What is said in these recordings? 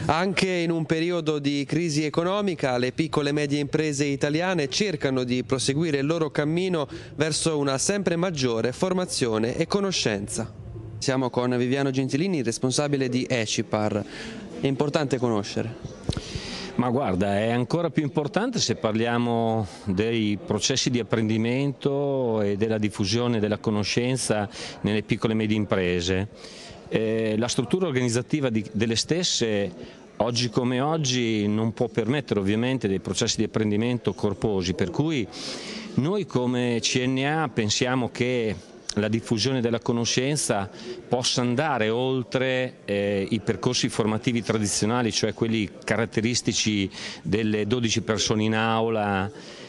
Anche in un periodo di crisi economica, le piccole e medie imprese italiane cercano di proseguire il loro cammino verso una sempre maggiore formazione e conoscenza. Siamo con Viviano Gentilini, responsabile di Ecipar. È importante conoscere. Ma guarda, è ancora più importante se parliamo dei processi di apprendimento e della diffusione della conoscenza nelle piccole e medie imprese. La struttura organizzativa delle stesse oggi come oggi non può permettere ovviamente dei processi di apprendimento corposi, per cui noi come CNA pensiamo che la diffusione della conoscenza possa andare oltre i percorsi formativi tradizionali, cioè quelli caratteristici delle 12 persone in aula,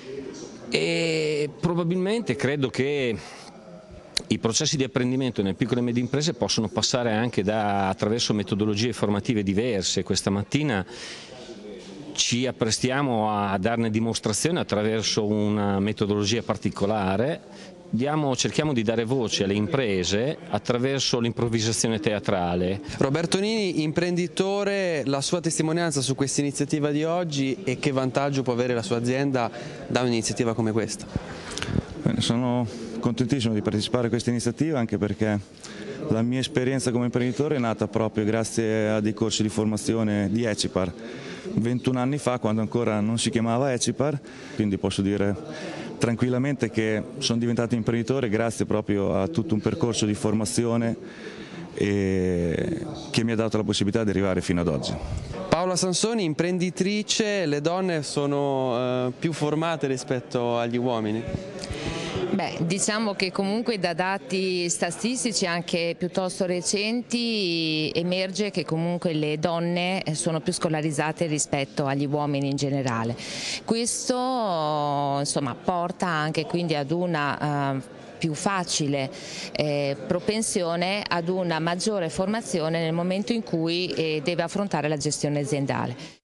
e probabilmente credo che i processi di apprendimento nelle piccole e medie imprese possono passare anche attraverso metodologie formative diverse. Questa mattina ci apprestiamo a darne dimostrazione attraverso una metodologia particolare. Cerchiamo di dare voce alle imprese attraverso l'improvvisazione teatrale. Roberto Nini, imprenditore, la sua testimonianza su questa iniziativa di oggi e che vantaggio può avere la sua azienda da un'iniziativa come questa? Bene, sono contentissimo di partecipare a questa iniziativa, anche perché la mia esperienza come imprenditore è nata proprio grazie a dei corsi di formazione di Ecipar 21 anni fa, quando ancora non si chiamava Ecipar, quindi posso dire tranquillamente che sono diventato imprenditore grazie proprio a tutto un percorso di formazione che mi ha dato la possibilità di arrivare fino ad oggi. Paola Sansoni, imprenditrice, le donne sono più formate rispetto agli uomini? Beh, diciamo che comunque da dati statistici anche piuttosto recenti emerge che comunque le donne sono più scolarizzate rispetto agli uomini in generale. Questo insomma porta anche quindi ad una più facile propensione ad una maggiore formazione nel momento in cui deve affrontare la gestione aziendale.